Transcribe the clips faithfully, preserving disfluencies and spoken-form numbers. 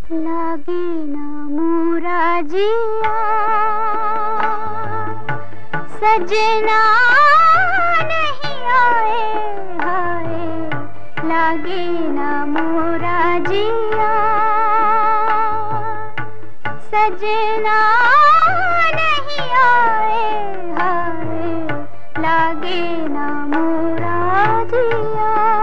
लागे ना मोरा जिया सजना नहीं आए हाय, लागे ना मोरा जिया सजना नहीं आए हाय, लागे ना मोरा जिया।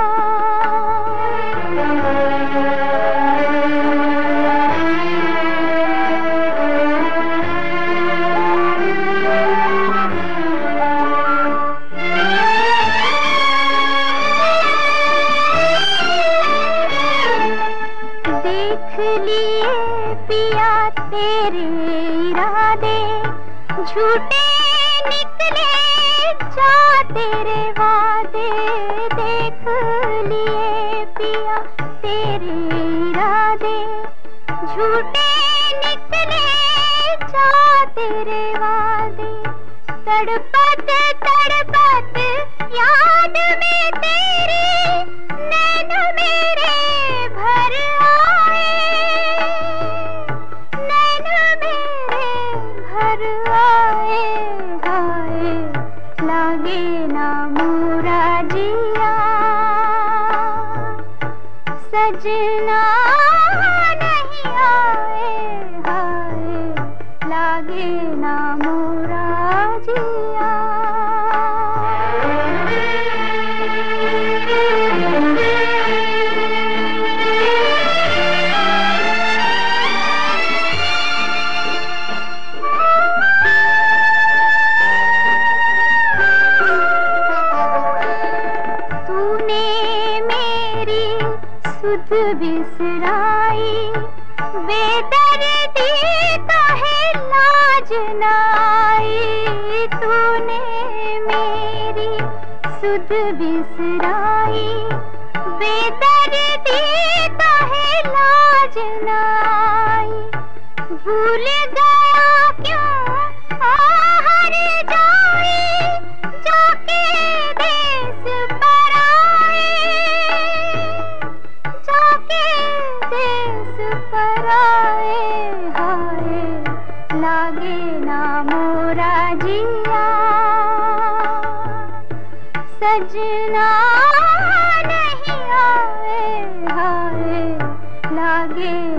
देख लिए पिया तेरे इरादे झूठे निकले जा तेरे वादे, देख लिए पिया तेरे इरादे झूठे निकले जा तेरे वादे। तड़पत तड़पत याद में तेरे नैन मेरे भर आए, नैन मेरे भर आए हाय, लागे ना मोरा जिया सजना नहीं आए हाय, लागे ना मोरा जिया। सुध बिसराई बेदर्दी काहे लाज नाई, तूने मेरी सुध बिसराई बेदर्दी काहे लाज नाई। भूल गया क्यों आहर जाए जाके देश पराए, देश पराए हाय, लागे ना मोरा जिया सजना नहीं आए हाय, लागे